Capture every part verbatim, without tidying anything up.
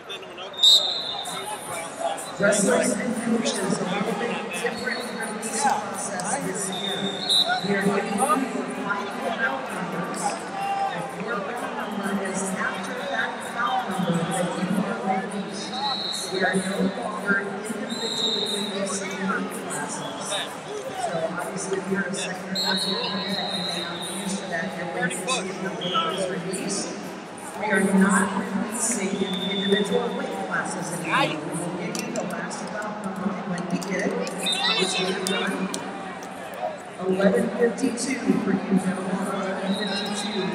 Wrestlers and coaches a little bit different release process this year. We are giving you your final foul numbers. If your foul number is after that foul number that you are released, we are no longer individually releasing weight classes. So obviously if you're a second or third year cadet, you may not be used to that. You're waiting to see if your weight is released. We are not releasing individual weight classes anymore. We will give you the last foul number when we get it, which we have done. eleven fifty-two for you gentlemen, eleven fifty-two.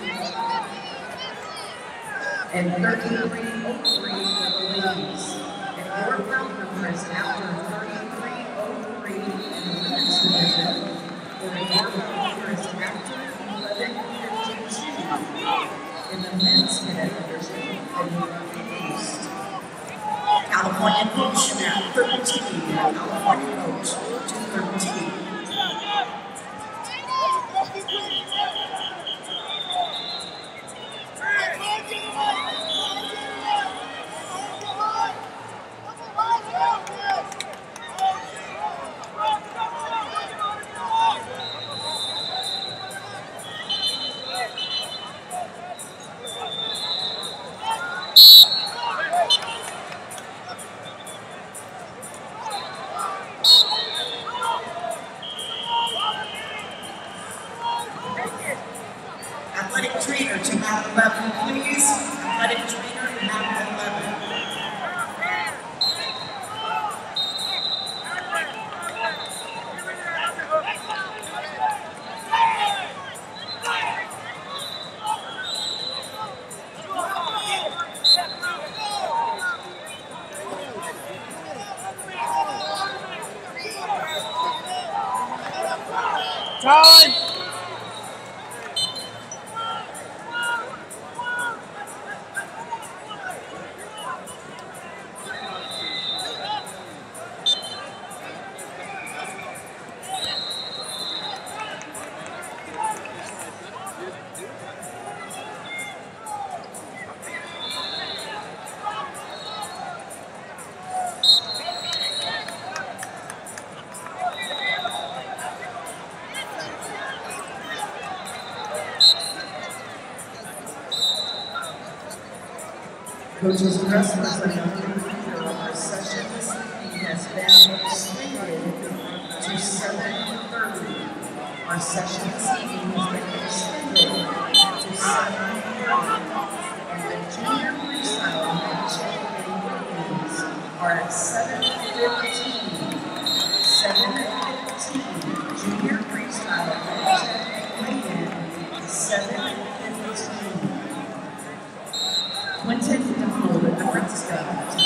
And thirty-three oh three for the ladies. If your foul number is after thirty-three oh three in the women's division, or if your foul number is after eleven fifty-two in the men's cadet division, then you are released. California coach at thirteen. California coach to thirteen. Athletic trainer to map eleven, please. Athletic trainer to map eleven. Time! Coaches and wrestlers, a young reminder, our session this evening has been extended to seven thirty. Our session this evening has been extended to seven thirty. And the junior freestyle match and weigh-ins are at seven fifteen. seven fifteen. Junior freestyle match and weigh-in is seven fifteen. Quentin Donald at the Nebraska.